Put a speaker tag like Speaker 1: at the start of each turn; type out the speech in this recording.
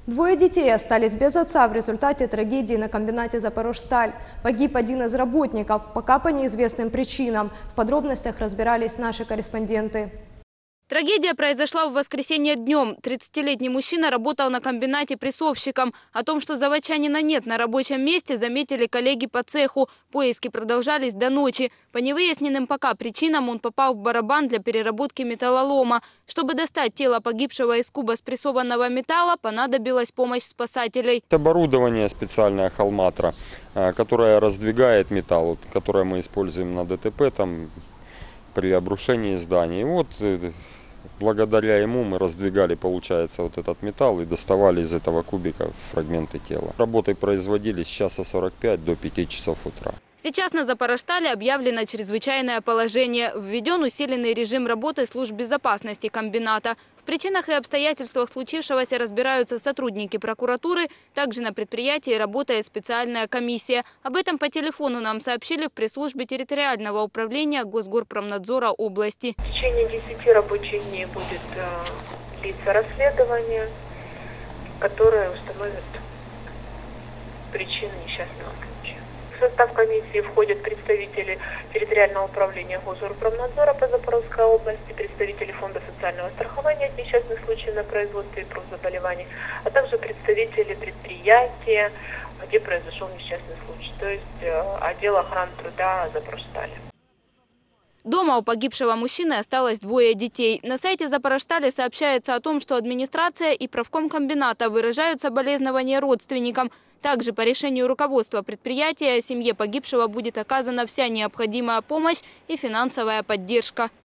Speaker 1: Двое детей остались без отца в результате трагедии на комбинате «Запорожсталь». Погиб один из работников, пока по неизвестным причинам. В подробностях разбирались наши корреспонденты.
Speaker 2: Трагедия произошла в воскресенье днем. 30-летний мужчина работал на комбинате прессовщиком. О том, что заводчанина нет на рабочем месте, заметили коллеги по цеху. Поиски продолжались до ночи. По невыясненным пока причинам он попал в барабан для переработки металлолома. Чтобы достать тело погибшего из куба спрессованного металла, понадобилась помощь спасателей.
Speaker 3: Оборудование специальное «Холматра», которое раздвигает металл, которое мы используем на ДТП при обрушении зданий. Благодаря ему мы раздвигали, получается, вот этот металл и доставали из этого кубика фрагменты тела. Работы производились с часа 45 до 5 часов утра.
Speaker 2: Сейчас на Запорожстале объявлено чрезвычайное положение. Введен усиленный режим работы служб безопасности комбината. В причинах и обстоятельствах случившегося разбираются сотрудники прокуратуры. Также на предприятии работает специальная комиссия. Об этом по телефону нам сообщили в пресс-службе территориального управления Госгорпромнадзора области.
Speaker 4: В течение 10 рабочих дней будет длиться расследование, которое установит причины несчастного случая. В состав комиссии входят представители территориального управления Госгорпромнадзора по Запорожской области, представители фонда социального страхования от несчастных случаев на производстве и профзаболеваний, а также представители предприятия, где произошел несчастный случай, то есть отдел охраны труда Запорожстали.
Speaker 2: Дома у погибшего мужчины осталось двое детей. На сайте Запорожстали сообщается о том, что администрация и правком комбината выражают соболезнования родственникам. Также по решению руководства предприятия семье погибшего будет оказана вся необходимая помощь и финансовая поддержка.